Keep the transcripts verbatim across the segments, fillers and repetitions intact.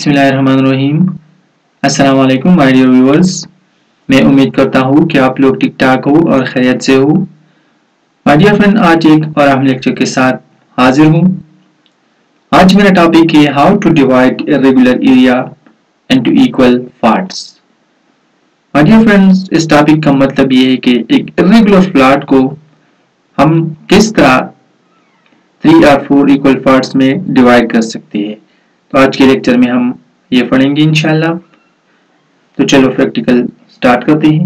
बिस्मिल्लाहिर्रहमानिर्रहीम। अस्सलाम वालेकुम माय डियर व्यूअर्स। मैं उम्मीद करता हूँ कि आप लोग ठीक ठाक हो और खैरियत से हो। माय डियर फ्रेंड, आज एक और अहम लेक्चर के साथ हाजिर हूँ। आज मेरा टॉपिक है how to divide irregular area into equal parts. My dear friends, इस टॉपिक का मतलब ये है कि एक इर्रेगुलर प्लॉट को हम किस तरह थ्री और फोर इक्वल पार्ट्स में डिवाइड कर सकते हैं। तो आज के लेक्चर में हम ये पढ़ेंगे इंशाल्लाह। तो चलो प्रैक्टिकल स्टार्ट करते हैं।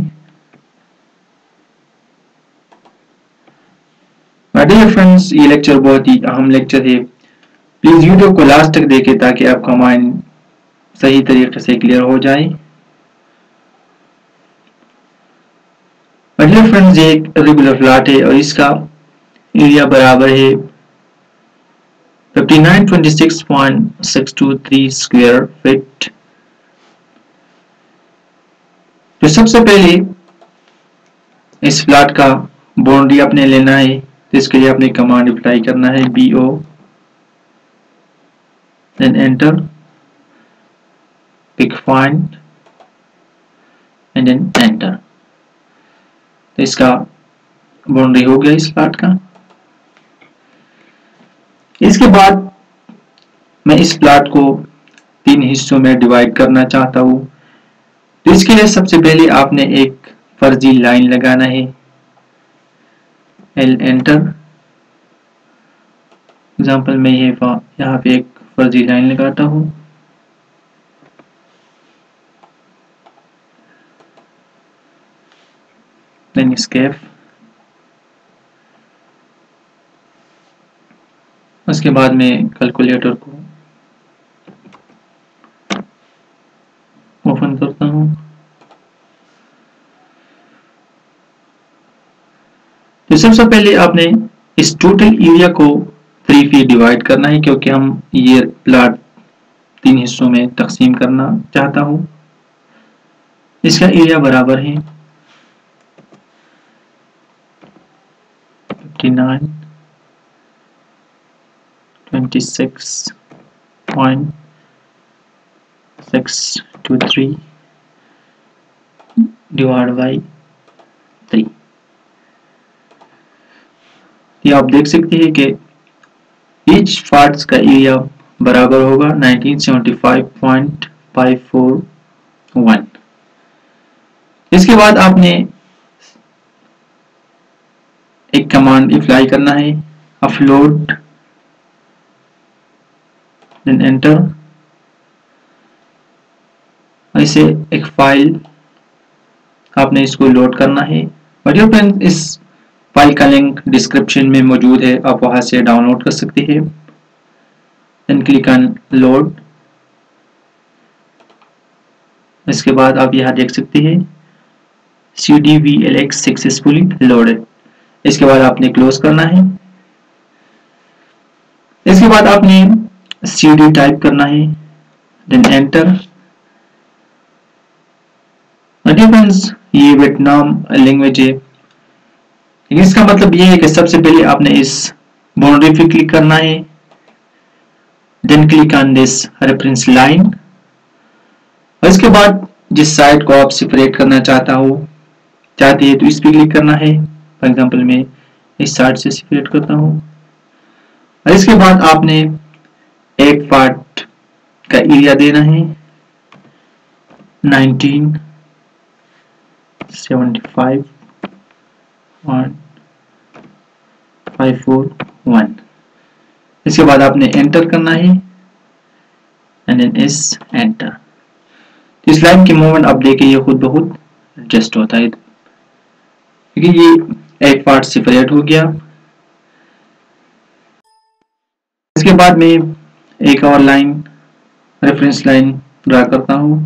माय डियर फ्रेंड्स, ये लेक्चर बहुत ही अहम लेक्चर है। प्लीज वीडियो को लास्ट तक देखें ताकि आपका माइंड सही तरीके से क्लियर हो जाए। माय डियर फ्रेंड्स, ये एक रेगुलर प्लॉट है और इसका एरिया बराबर है fifty nine twenty six point six two three square feet. तो सबसे पहले इस प्लॉट का बाउंड्री अपने लेना है। तो इसके लिए अपने कमांड अप्लाई करना है B O, then enter, pick point and then enter. तो इसका बाउंड्री हो गया इस प्लॉट का। इसके बाद मैं इस प्लॉट को तीन हिस्सों में डिवाइड करना चाहता हूं। तो इसके लिए सबसे पहले आपने एक फर्जी लाइन लगाना है, एल एंटर। एग्जांपल में ये यहाँ पे एक फर्जी लाइन लगाता हूं। Then escape. उसके बाद में कैलकुलेटर को ओपन करता हूं। तो सबसे पहले आपने इस टोटल एरिया को थ्री फी डिवाइड करना है, क्योंकि हम ये प्लॉट तीन हिस्सों में तकसीम करना चाहता हूं। इसका एरिया बराबर है fifty nine twenty six point six two three divide by three. ये आप देख सकते हैं कि ईच पार्ट्स का एरिया बराबर होगा nineteen seventy five point five four one. इसके बाद आपने एक कमांड अप्लाई करना है, अपलोड, देन एंटर। ऐसे एक फाइल आपने इसको लोड करना है। वीडियो फ्रेंड्स, इस फाइल का लिंक डिस्क्रिप्शन में मौजूद है, आप वहां से डाउनलोड कर सकते हैं। Then click on load. इसके बाद आप यहां देख सकते हैं C D V L X successfully loaded. इसके बाद आपने क्लोज करना है। इसके बाद आपने सी डी टाइप करना है, देन एंटर। वीडियो फ्रेंड्स, ये वियतनाम लैंग्वेज है। इसका मतलब ये है कि सबसे पहले आपने इस बाउंड्री पे क्लिक करना है, then click on this reference line. और इसके बाद जिस साइड को आप सेपरेट करना चाहता हो चाहते हैं तो इस पे क्लिक करना है। फॉर एग्जांपल मैं इस साइड से सेपरेट करता हूं। और इसके बाद आपने एक पार्ट का एरिया देना है nineteen seventy five point five four one. इसके बाद आपने एंटर करना है एंड देन इस एंटर। इस लाइन के मूवमेंट आप देखें ये खुद बहुत एडजस्ट होता है, क्योंकि ये एक पार्ट सेपरेट हो गया। इसके बाद मैं एक और लाइन रेफरेंस लाइन ड्रा करता हूं।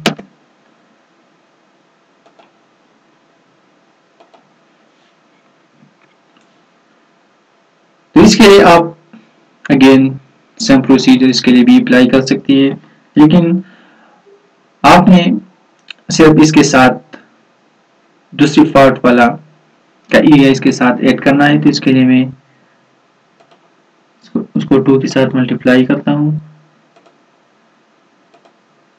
तो इसके लिए आप अगेन सेम प्रोसीजर इसके लिए भी अप्लाई कर सकती है, लेकिन आपने सिर्फ इसके साथ दूसरी पार्ट वाला का एरिया इसके साथ ऐड करना है। तो इसके लिए मैं उसको टू के साथ मल्टीप्लाई करता हूं।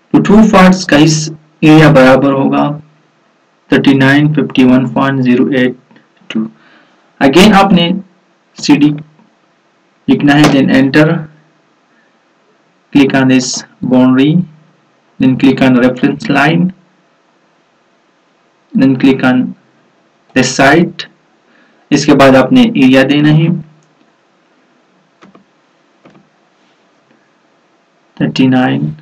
तो ट्रू पार्ट्स का इस एरिया बराबर होगा thirty nine fifty one point zero eight two. Again आपने सी डी लिखना है, then enter, click on this boundary, then click on reference line, then click on this side। इसके बाद आपने एरिया देना है thirty nine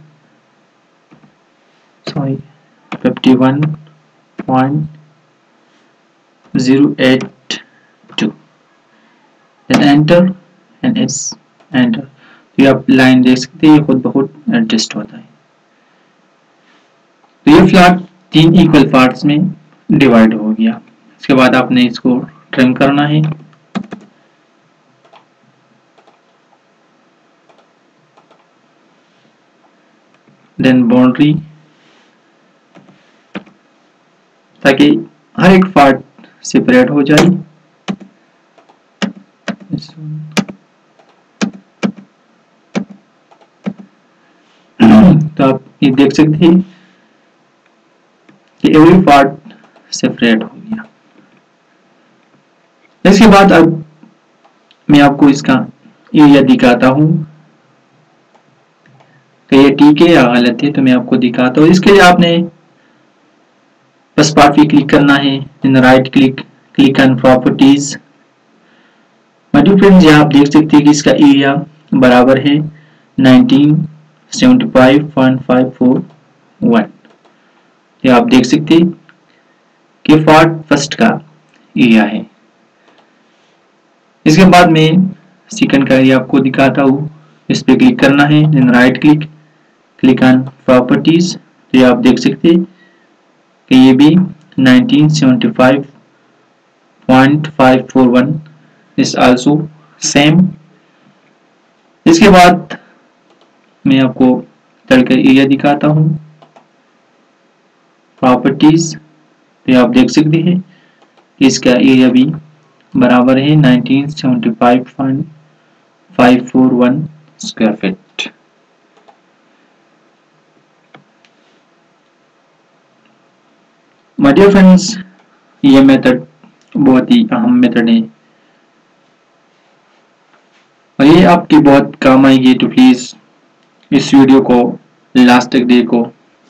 sorry fifty one point zero eight two, then enter and is enter। तो ये आप line देख सकते हैं, ये खुद ब खुद एडजस्ट होता है। तो ये फ्लैट तीन इक्वल पार्ट्स में डिवाइड हो गया। इसके बाद आपने इसको ट्रिम करना है, देन बाउंड्री, ताकि हर एक पार्ट सेपरेट हो जाए। तो आप ये देख सकते हैं कि एवरी पार्ट सेपरेट हो गया। इसके बाद अब मैं आपको इसका एरिया दिखाता हूं कि ये ठीक है या गलत है, तो मैं आपको दिखाता हूँ। इसके लिए आपने बस पार्ट पे क्लिक करना है, then right click, click on properties. My dear friends, यहाँ आप देख सकते हैं कि इसका एरिया बराबर है nineteen seventy five point five four one. ये आप देख सकते हैं कि पार्ट फर्स्ट का एरिया है। इसके बाद में सेकंड का एरिया आपको दिखाता हूँ। इस पे क्लिक करना है, then right click, click on properties. तो ये आप देख सकते हैं कि ये भी nineteen seventy five point five four one is also same. इसके बाद मैं आपको चलकर एरिया दिखाता हूँ, प्रॉपर्टीज। तो आप देख सकते हैं कि इसका एरिया भी बराबर है nineteen seventy five point five four one square feet. My dear friends, ये मेथड बहुत ही अहम मेथड है और ये आपकी बहुत काम आएगी। तो प्लीज इस वीडियो को लास्ट तक देखो,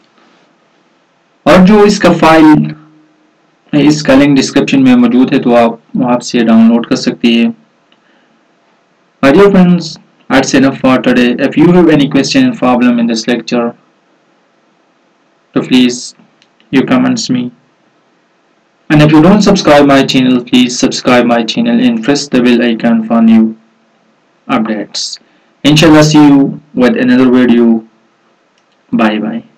और जो इसका फाइल इसका लिंक डिस्क्रिप्शन में मौजूद है, तो आप वहां से डाउनलोड कर सकती है। My dear friends, that's enough for today. If you have any question or problem in this lecture, so please you comments me. And if you don't subscribe my channel, please subscribe my channel and press the bell icon for new updates. Inshallah, see you with another video. Bye bye.